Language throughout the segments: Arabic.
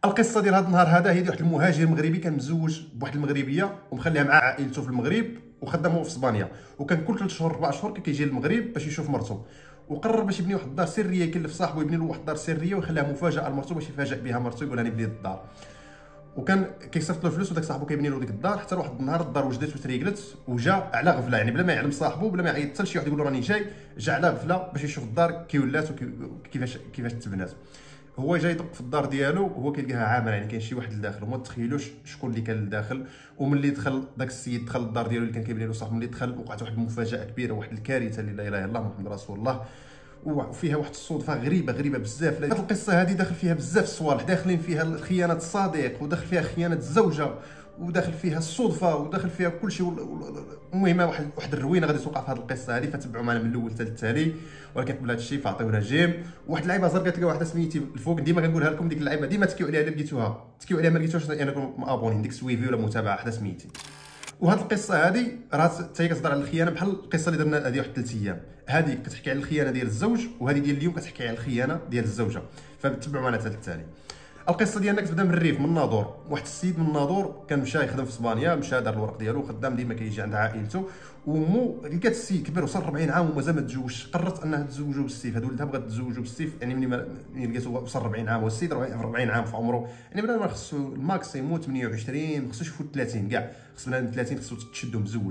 القصه ديال هذا النهار هذا هي ديال واحد المهاجر مغربي كان مزوج بواحد المغربيه ومخليها مع عائلته في المغرب وخدامه في اسبانيا، وكان كل 3 شهور 4 شهور كيجي للمغرب باش يشوف مرته، وقرر باش يبني واحد الدار سريه، يكلف صاحبه يبني له واحد الدار سريه ويخليها مفاجاه لمرته باش يفاجئ بها مرته يقول انا بنيت الدار. وكان كيصيفط له الفلوس وداك صاحبه كيبني له ديك الدار حتى واحد النهار الدار وجدت وتريقلت وجا على غفله، يعني بلا ما يعلم صاحبه بلا ما يعيط حتى لشي واحد يقول له راني جاي، جا على غفله باش يشوف الدار كي ولات وكيفاش تبنات. هو جاي يدق في الدار ديالو وهو كيلقاها عامره، يعني كاين شي واحد لداخل وما تخيلوش شكون اللي كان لداخل. وملي دخل داك السيد دخل للدار ديالو اللي كان كيبني له صاحبه، ملي دخل وقعت واحد المفاجاه كبيره، واحد الكارثه اللي لا اله الا الله محمد رسول الله، وفيها واحد الصدفه غريبه بزاف. هاد القصه هذه داخل فيها بزاف الصوالح، داخلين فيها خيانه الصديق، وداخل فيها خيانه الزوجه، وداخل فيها الصدفه، وداخل فيها كل شيء. المهم واحد الروينه غادي توقع في هذه القصه هذه، فتبعوا معنا من الاول حتى التالي. ولكن قبل هذا الشيء فعطيونا جيم. واحد اللعيبه زرقاء تلقى واحده سميتي الفوق، ديما كنقولها لكم ديك اللعيبه ديما تكيو عليها، الا لقيتوها تكيو عليها ما لقيتوش انكم مابونين ديك سويفي ولا متابعه حدا سميتي. وهاد القصه هذه راه حتى هي كتهضر على الخيانه بحال القصه اللي درنا هذه واحد 3 ايام، هذه كتحكي على الخيانه ديال الزوج، وهذه ديال اليوم كتحكي على الخيانه ديال الزوجه، فتبعوا معنا حتى التالي. القصه ديالنا كتبدا من الريف، من الناظور. واحد السيد من الناظور كان مشى يخدم في اسبانيا، مشى دار الورق ديالو خدام، ديما كيجي عند عائلته. ومو لقات السيد كبير وصل 40 عام ومازال ما تزوجش، قررت انها تزوجو بالسيف. هاد ولدها بغات تزوجو بالسيف، يعني ملي لقاتو وصل 40 عام، والسيد 40 عام في عمره، يعني بلا ما خصو الماكسيموم 28، ما خصوش يفوت 30 كاع، خص بنادم 30 خصو تشدو مزوج.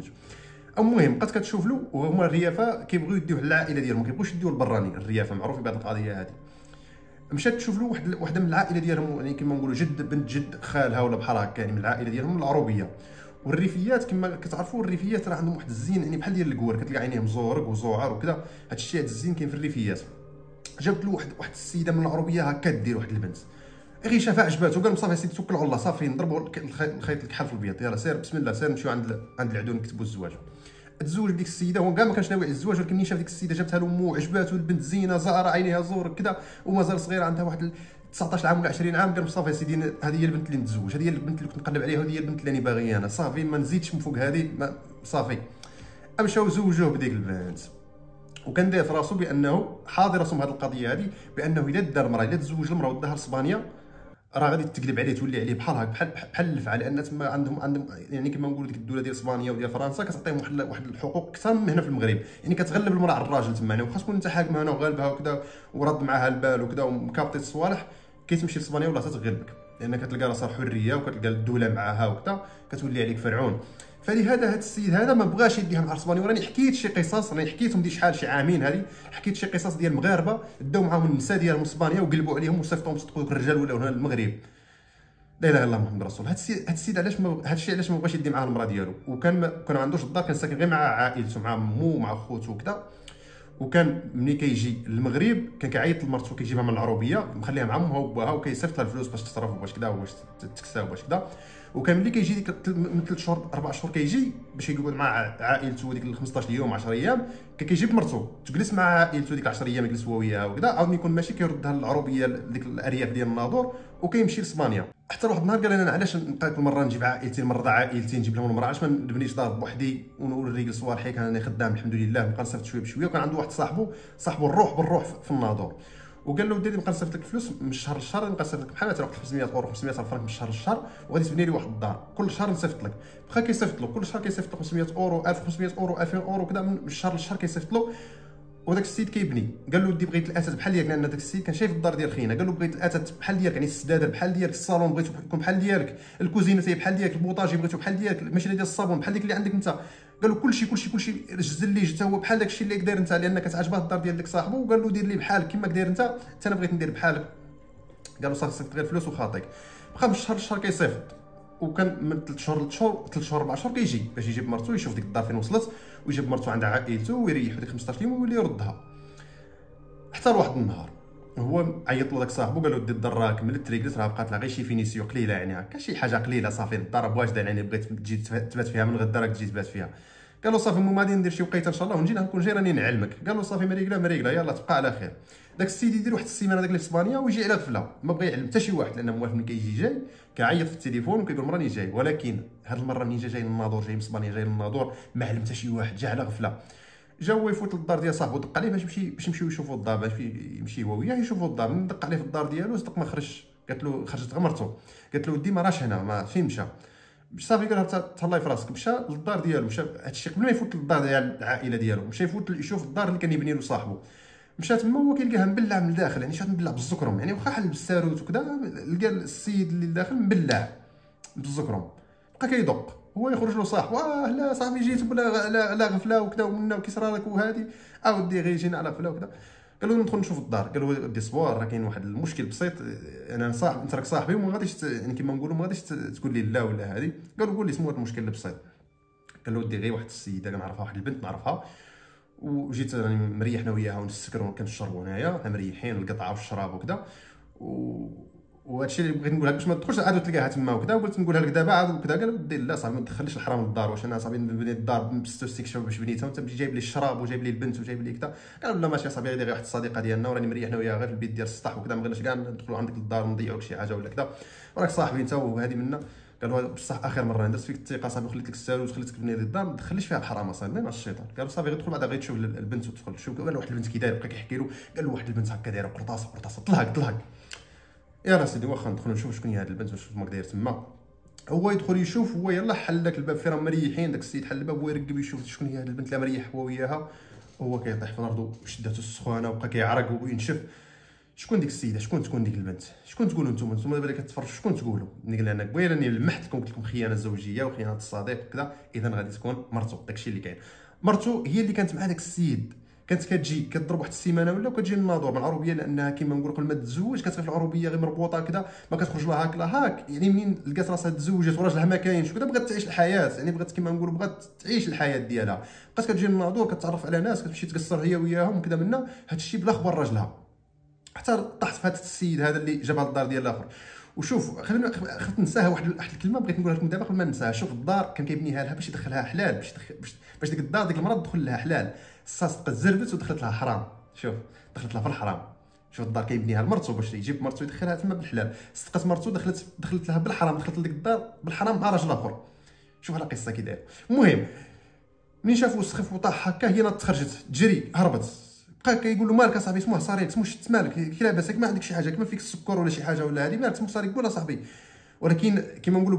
المهم بقات كتشوف له، وهما الريافه كيبغيو يديوه للعائله ديالهم، ما كيبغوش يديوه للبراني. الريافه معروفين بهذه القضيه هذه. مشات تشوف له وحده من العائله ديالهم، يعني كما نقولوا جد بنت جد خالها ولا بحال هكا، يعني من العائله ديالهم العروبيه. والريفيات كما كتعرفوا الريفيات راه عندهم واحد الزين، يعني بحال ديال الكوار، كتلقى عينيهم زورق وزعر وكذا. هذا الشيء هذا الزين كاين في الريفيات. جابت له واحد السيده من العروبيه هكا دير واحد البنت، غير شافها عجباتو، قال صافي سيدي توكل على الله، صافي نضربوا الخيط الكحل في البيض، يلاه سير بسم الله، سير نمشيو عند العدو نكتبوا الزواج. تزوج بديك السيده، هو كاع ما كانش ناوي على الزواج، ولكن ملي شاف ديك السيده جابتها له امو عجباتو البنت، زينه زهره عينيها زور كذا، ومازال صغيره عندها واحد 19 عام ولا 20 عام. قال صافي سيدي هذه هي البنت اللي نتزوج، هذه هي البنت اللي كنت نقلب عليها، وهذه هي البنت اللي انا باغي انا، صافي ما نزيدش من فوق هذه صافي. مشاو زوجوه بديك البنت، وكان داير في راسو بانه حاضر راسو هذه القضيه هذه، بانه الا دار المراه، الا تزوج المراه وداها لاسبانيا، راه غادي تقلب عليه، تولي عليه بحال هكا بحال الفعل، لان تما عندهم يعني كما نقولوا ديك الدوله ديال اسبانيا وديال فرنسا كتعطيهم واحد الحقوق اكثر من هنا في المغرب، يعني كتغلب المراه على الراجل تما، يعني وخاص تكون انت حاكمه هنا وغالبها وكذا ورد معاها البال وكذا ومكابطي الصوالح، كتمشي لاسبانيا ولا تتغلبك، لان كتلقى راسها حريه وكتلقى الدوله معاها وكذا، كتولي عليك فرعون. فلهذا هذا السيد هذا ما بغاش يديها مع الاسباني. وراني حكيت شي قصص، راني حكيتهم دي شحال شي عامين هذه، حكيت شي قصص ديال المغاربه داو معاهم النساء ديالهم اسبانيا وقلبوا عليهم وصيفطوهم صدقوا الرجال ولاو هنا المغرب. لا اله الا الله محمد رسول. هذا السيد علاش هذا الشيء علاش ما بغاش يدي معاه المراه ديالو، وكان ما عندوش الدار، كان ساكن غير مع عائلته، مع مو مع خوتو وكذا. وكان ملي كيجي للمغرب كان كيعيط لمرته، كيجيبها من العروبيه مخليها مع امها وباها، وكيصيفط لها الفلوس باش تصرف وباش كذا وباش تكسا وباش كذا. وكان ملي كيجي ديك من 3 شهور 4 شهور كيجي باش يقعد مع عائلته ديك 15 يوم 10 ايام، كيجيب مرته تجلس مع عائلته ديك 10 ايام، يجلس هو وياها وكذا. عاود يكون ماشي كيردها للعروبيه ديك الارياف ديال الناظور وكيمشي لاسبانيا. حتى واحد النهار قال انا علاش نبقى كل مره نجيب عائلتي، المره عائلتي نجيب لهم المراه، علاش ما نبنيش دار بوحدي ونوري صوالحي، كان خدام الحمد لله، نبقى نصيفط شويه بشويه. وكان عنده واحد صاحبه الروح بالروح في الناظور، وقال له ديري نبقى نصيفط لك الفلوس من الشهر للشهر، نبقى نصيفط لك بحال مثلا 500 اورو 500 فرنك من الشهر للشهر، وغادي تبني لي واحد الدار كل شهر نصيفط لك. بقى كيصيفط له كل شهر كيصيفط له 500 اورو 1500 اورو 2000 اورو كذا من الشهر للشهر كيصيفط له. وداك السيد كيبني، قال له ودي بغيت الاثاث بحال ديالك، لان داك السيد كان شايف الدار ديال خينا، قال له بغيت الاثاث بحال ديالك، يعني السداده بحال ديالك، الصالون بغيتو يكون بحال ديالك، الكوزينه حتى بحال ديالك، البوطاجي بغيتو بحال ديالك، الماكينه ديال الصابون بحال ديك اللي عندك انت. قال له كلشي جزل لي حتى هو بحال داكشي اللي داير انت، لان كتعجبه الدار ديال داك صاحبه. وقال له دير لي بحالك كما داير انت، حتى انا بغيت ندير بحالك. قال له صافي صيفط غير الفلوس وخاطيك. بقى من الشهر للشهر كيصيفط، وكان من 3 شهور 3 شهور 4 شهور كيجي باش يجيب مرته، يشوف ديك الدار فين وصلت، ويجيب مرته عند عائلته ويريحو ديك 15 يوم ويولي يردها. حتى لواحد النهار هو عيط له داك صاحبو، قال له دي الدار راه كملت ريكلت، راه بقات لها غير شي فينيسيو قليله، يعني هكا شي حاجه قليله، صافي الدار بواجده، يعني بغيت تجي تبات فيها من غدا راك تجي تبات فيها. قال له صافي المهم غادي ندير شي وقيته ان شاء الله ونجي نكون جاي راني نعلمك. قال له صافي مريقله يلاه تبقى على خير. داك السيد يدير واحد السيمانه داك اللي في اسبانيا ويجي على غفله، ما بغى يعلم حتى شي واحد، لان موالف ملي كيجي جاي كيعيط في التليفون وكيقول راني جاي. ولكن هاد المره ملي جاي للناظور، جاي من اسبانيا جاي للناظور، ما علم حتى شي واحد، جا على غفله. جا هو يفوت للدار ديال صاحبو، دق عليه باش يمشيو يشوفوا الدار، باش يمشي هو وياه يشوفوا الدار. دق عليه في الدار ديالو صدق ما خرجش، قالت له خرجت غير مرتو، قالت له ودي ما راش هنا، ما فين مشى؟ صافي قال لها تهلاي في راسك، مشى للدار ديالو، مشى هادشي قبل ما يفوت للدار ديال العائله ديالو، مشى يشوف الدار اللي كان يبني له صاحبه. مشى تما هو كيلقاها مبلع من الداخل، يعني شات مبلع بالزكرم، يعني واخا حل بالساروت وكذا لقى السيد اللي داخل مبلع بالزكرم. بقى كيدق، هو يخرج له صاحبه، لا صاحبي جيت بلا لا غفله وكذا ومنا وكيصرى لك وهادي، اودي غير جينا على غفله وكذا. قال له ندخل نشوف الدار، قال له ودي صبور راه كاين واحد المشكل بسيط، انا صاحب انت راك صاحبي وما غاديش يعني كيما نقولوا ما غاديش تقول لي لا ولا هادي. قال له قول لي سمو هذا المشكل البسيط. قال له ودي غير واحد السيده كنعرفها، واحد البنت نعرفها، وجيت راني مريح انا وياها ونسكروا كنشربوا هنايا، حنا مريحين القطعه والشراب وكذا، وهادشي اللي بغيت نقولها باش ما تدخلش عاد تلقاها تما وكذا، وقلت نقولها لك دابا عاد وكذا. قال ودي لا صاحبي ما تدخليش الحرام للدار، واش انا صاحبي نبني الدار باستكشاف باش بنيتها وانت جايب لي الشراب وجايب لي البنت وجايب لي كذا. قال لا ماشي صاحبي، غير واحد الصديقه ديالنا وراني مريح انا وياها غير في البيت ديال السطح وكذا، ما بغيناش كاع ندخلوا عندك للدار ونضيعوا لك شي حاجه ولا كذا، وراك صاحبي انت وهذه منا. قال له بصح اخر مره درت فيك الثقه صاحبي وخليت لك السالوت وخليتك تبني لي الدار، ما تخليش فيها الحرام صاحبي مع الشيطان. قال له صافي غير دخل بعدا غير تشوف البنت وتدخل شوف. قال له واحد البنت كي داير، بقى كيحكي له، قال له واحد البنت هكا دايره قرطاسه طلق. يلا سيدي واخا ندخلوا نشوف شكون هي هاد البنت وشوف ما داير تما. هو يدخل يشوف، هو يلا حل داك الباب فين مريحين، داك السيد حل الباب ويرقب يشوف شكون هي هاد البنت اللي مريح هو وياها. هو كيطيح في الارض وشداتو السخونه وبقى كيعرق وينشف. شكون ديك السيده؟ شكون تكون ديك البنت؟ شكون تقولوا نتوما دابا اللي كتفرجوا شكون تقولوا؟ ملي قال انا قبيله راني لمحت لكم قلت لكم خيانه زوجيه وخيانه الصديق وكذا، اذا غادي تكون مرتو. داكشي اللي كاين. مرتو هي اللي كانت مع داك السيد، كانت كتجي كضرب واحد السيمانه ولا وكتجي للناظور من العروبيه، لانها كيما نقول قبل ما تتزوج كتبقى في العروبيه غير مربوطه كذا، ما كتخرج لا هاك لا هاك. يعني منين لقات راسها تزوجت وراجلها ما كاينش وكذا، بغات تعيش الحياه، يعني بغات كيما نقولوا بغات تعيش الحياه ديالها، بقات كتجي للناظور كتعرف على ناس، كتمشي تقصر هي وياهم وكذا منا هادشي بلا خبر راجلها، حتى طاحت في هذا السيد هذا اللي جابها للدار ديال الاخر. وشوف خلينا خفت ننساها واحد الكلمه بغيت نقولها لكم دابا قبل ما ننساها. شوف الدار كان كيبنيها لها باش يدخلها حلال، باش ديك الدار ديك المراه تدخل لها حلال، الصاصقه زربت ودخلت لها حرام. شوف دخلت لها في الحرام. شوف الدار كيبنيها لمرتو باش يجيب مرتو يدخلها تما بالحلال، صدقت مرتو دخلت لها بالحرام، دخلت لديك الدار بالحرام مع راجل اخر. شوف على قصه كي داير. المهم منين شافو السخف وطاح هكا هي تخرجت تجري هربت، بقى كيقول له مالك اصاحبي سموه ساريك، سمو شت مالك كي لاباس ما عندك شي حاجه كما فيك السكر ولا شي حاجه ولا هذه مالك سمو ساريك قول صاحبي. ولكن كما نقولوا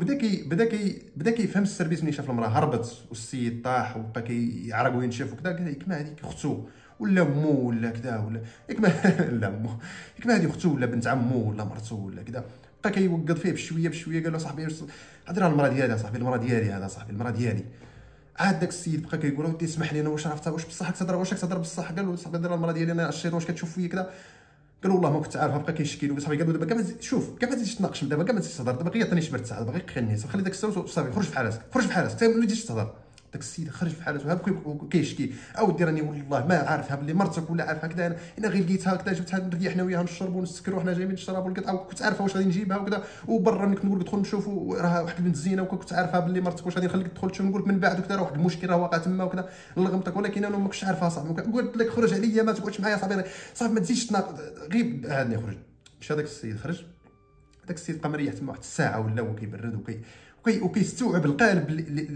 بدا كيفهم السربيس ملي شاف المراه هربت والسيد طاح وبقى كيعرق وينشف وكذا، قال لك ما هذيك اختو ولا مو ولا كذا ولا ما لا مو ما هذه اختو ولا بنت عمو ولا مرتو ولا كذا. بقى كيوقظ فيه بشويه قال له صاحبي هضر المراه ديالي صاحبي، المراه ديالي هذا صاحبي المراه ديالي. عاد داك السيد بقى كيقول له ودي اسمح لي انا واش عرفتها واش بصح تهضر واش تهضر بصح. قال له صاحبي هضر المراه ديالي انا الشيط واش كتشوف فيا كذا. قال له والله ما كنت عارفها. بقى كيشكي له صاحبي. قال له دابا كاع شوف كاع ما تزيدش تناقش دابا كاع ما تزيدش تهضر دابا غير عطيني شي مرتاح دابا غير خليني خلي داك الساوس صافي خرج في حالك حتى ما تزيدش تهضر. داك السيد خرج في حالته بقى كيشكي اودي راني والله ما عارفها بلي مرتك ولا عارفها كذا، انا غير لقيتها كذا جبتها نريح حنا وياها نشربوا ونسكروا حنا جايين نشربوا والقطعه وكنت عارفه واش غادي نجيبها وكذا، وبرا ملي كنت نقول لك دخل نشوفوا راه واحد البنت زينه وكنت عارفها بلي مرتك واش غادي نخليك تدخل تشوف نقول لك من بعد وكذا راه واحد المشكل راه واقع تما وكذا لغمتك، ولكن انا ما كنتش عارفها صاحبي. قلت لك خرج عليا ما تقعدش معايا صافي ما تزيدش غير هادني خرج. مشى داك السيد خرج. داك السيد بقى مريح تما واحد الساعه ولا وكيبرد وكيستوعب القالب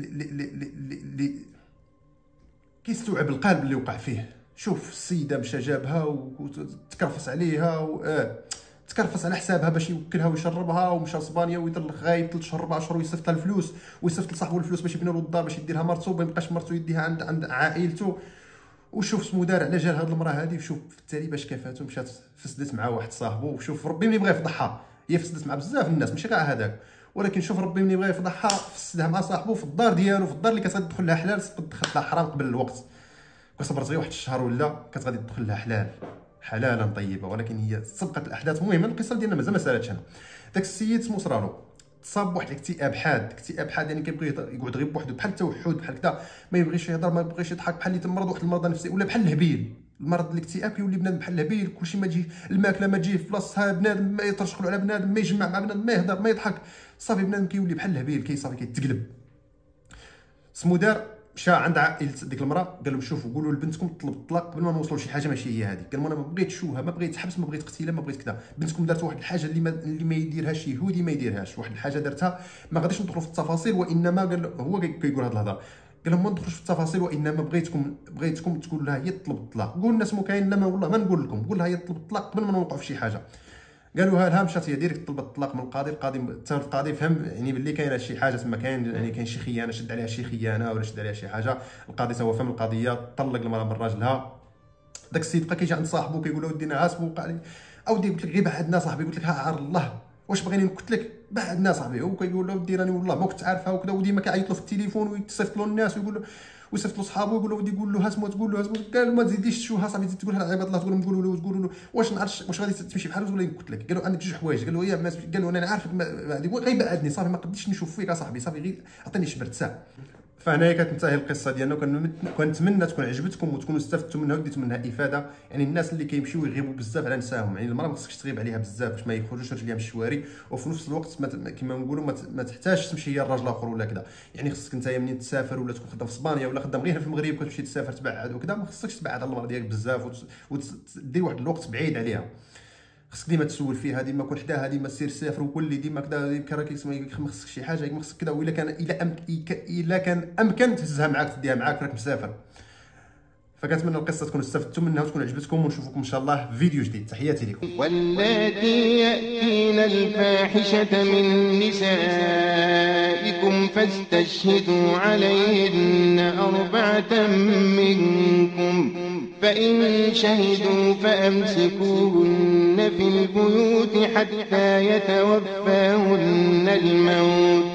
اللي كيستوعب القالب اللي وقع فيه. شوف السيده مشى جابها وتكرفس عليها تكرفس على حسابها باش يوكلها ويشربها، ومشى لاسبانيا ويضل غايب 3 شهور 4 شهور ويصيفط لها الفلوس ويصيفط لصاحبو الفلوس باش يبني له الدار باش يديرها مرتو، ما يبقاش مرتو يديها عند عائلته. وشوف سمو دار على جال هاد المراه هادي. وشوف في التالي باش كافاتو مشات فسدت مع واحد صاحبو. وشوف ربي ملي بغى يفضحها، هي فسدت مع بزاف الناس ماشي كاع هذاك، ولكن شوف ربي ملي بغى يفضحها فسدها مع صاحبو في الدار ديالو، في الدار اللي كانت تدخل لها حلال دخلت لها حرام قبل الوقت. وصبرت غير واحد الشهر ولا كانت غادي تدخل لها حلالا طيبه، ولكن هي سبقت الاحداث. المهم القصه ديالنا مازال ما سالاتش هنا. داك السيد سمو صرالو تصاب بواحد الاكتئاب حاد يعني كيبغي يقعد غير بوحدو بحال التوحد بحال كذا، ما يبغيش يهضر ما يبغيش يضحك، بحال اللي تمرض واحد المرض نفسي ولا بحال الهبيل. المرض الاكتئاب كيولي بنادم بحال الهبيل، كلشي ما تجي الماكله ما تجي في بلاصتها، بنادم ما يترشقلو على بنادم، ما يجمع مع بنادم، ما يهضر ما يضحك، صافي بنادم كيولي بحال الهبيل صافي كيتقلب. سمو دار مشى عند عائله ديك المراه قال لهم شوفوا قولوا لبنتكم طلب الطلاق قبل ما نوصلوا لشي حاجه ماشي هي هذه. قال انا ما بغيتش شوها، ما بغيت تحبس، ما بغيت تقتيله، ما بغيت كذا. بنتكم دارت واحد الحاجه اللي ما يديرهاش يهودي ما يديرهاش، واحد الحاجه دارتها ما غاديش ندخلوا في التفاصيل، وانما قال هو كيقول هذه الهضره. قال لهم ما ندخلوش في التفاصيل، وانما بغيتكم تقول لها هي تطلب الطلاق. قول الناس مو كاين لا والله ما نقول لكم، قول لها هي تطلب الطلاق قبل ما نوقعوا في شي حاجه. قالوا لها مشات هي ديريكت طلبت الطلاق من القاضي. القاضي فهم يعني باللي كاينه شي حاجه تما، كاين شي خيانه، شد عليها شي خيانه ولا شد عليها شي حاجه. القاضي هو فهم القضيه، طلق المراه من راجلها. داك السيد بقى كيجي عند صاحبو كيقول له ودي نعاس وقع لي اودي، قلت لك غير بعدنا صاحبي، قلت لك ها عار الله واش بغيني قلت لك بعدنا صاحبي. هو كيقول له ودي راني والله ما كنت عارفها وكذا، وديما كيعيط له في التليفون ويتصيفط له الناس ويقول له ويصيفط له صحابو ويقول له ودي قول له هاسمو تقول له هاسمو. قال ما تزيديش تشوها صاحبي، تزيد تقولها لعباد الله، تقولوا له واش نعرفش واش غادي تمشي بحال ولا قلت لك. قالوا عندك جوج حوايج، قالوا هي قالوا انا عارفك غير بعدني صافي ما قديتش نشوف فيك صاحبي، صافي غير عطيني شبرت ساعه. فهنايا كتنتهي القصه ديالنا، وكنتمنى تكون عجبتكم وتكونوا استفدتوا منها وديتوا منها افاده. يعني الناس اللي كيمشيو يغيبوا بزاف على نساهم، يعني المراه ما خصكش تغيب عليها بزاف باش ما يخرجوش رجليها من الشوارع، وفي نفس الوقت كما نقولوا ما تحتاجش تمشي هي الراجل اخر ولا كذا. يعني خصك نتايا منين تسافر ولا تكون خدام في اسبانيا ولا خدام غير في المغرب كتمشي تسافر تبعد وكذا، ما خصكش تبعد على المراه ديالك بزاف وتدير واحد الوقت بعيد عليها. خصك ديما تسول فيها، ديما كون حداها، ديما سير سافر وكل ديما كذا كراكي ما خصك شي حاجه، ما خصك كذا. والا كان الا كان امكن تهزها معاك تديها معاك راك مسافر. فكنتمنى القصه تكون استفدتوا منها وتكون عجبتكم، ونشوفكم ان شاء الله في فيديو جديد. تحياتي لكم. واللاتي يأتين الفاحشة من نسائكم فاستشهدوا عليهن 4 منكم، فإن شهدوا فأمسكوهن في البيوت حتى يتوفاهن الموت،